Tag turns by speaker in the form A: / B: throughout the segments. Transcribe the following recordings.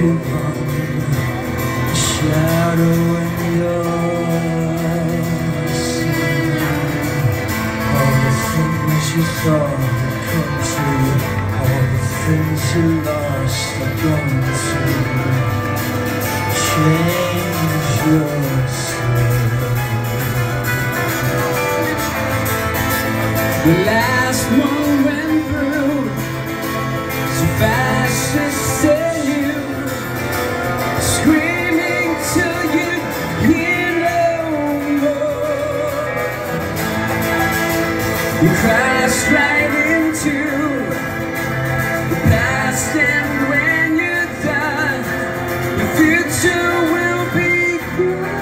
A: give up a shadow in your side. All the things you thought would come true, all the things you lost are gone to change yourself. The last one went through so fast to say you, screaming till you hear no more. You crashed right into the past, and when you're done, the future will be gone.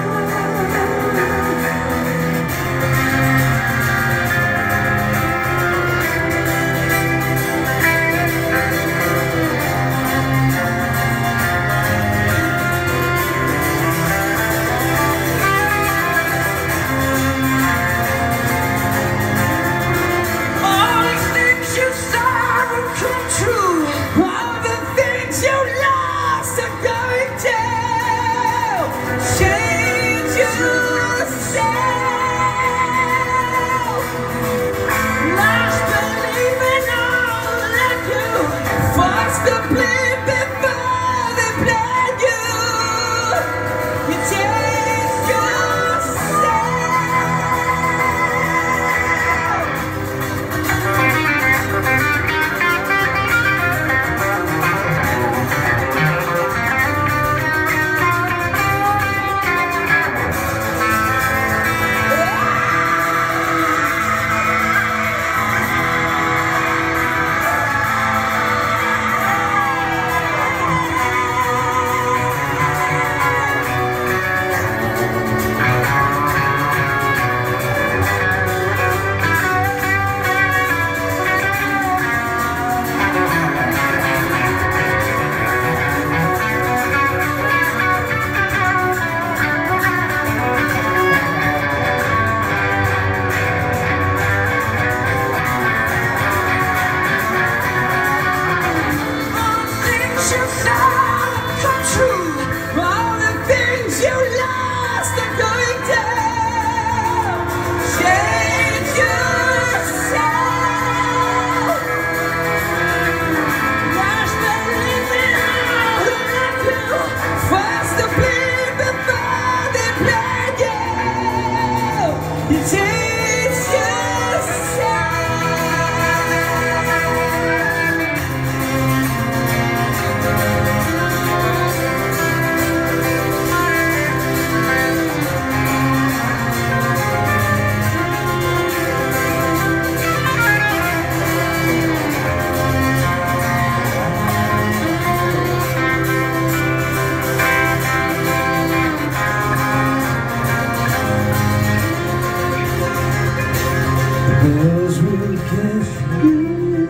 A: Bells will get through.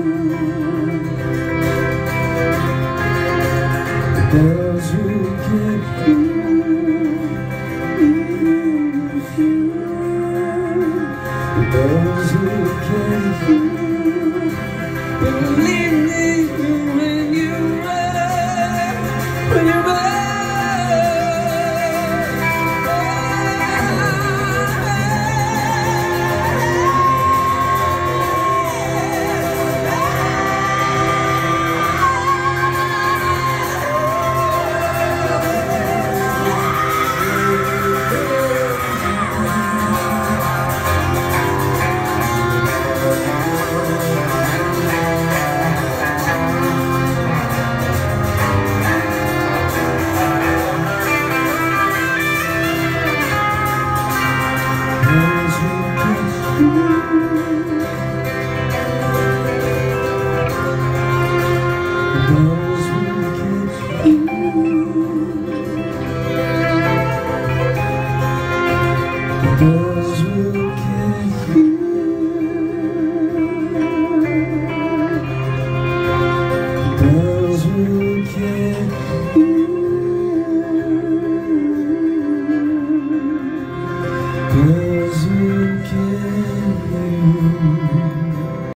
A: The bells will get through. The bells will get through. Believe me when you run, when you run. The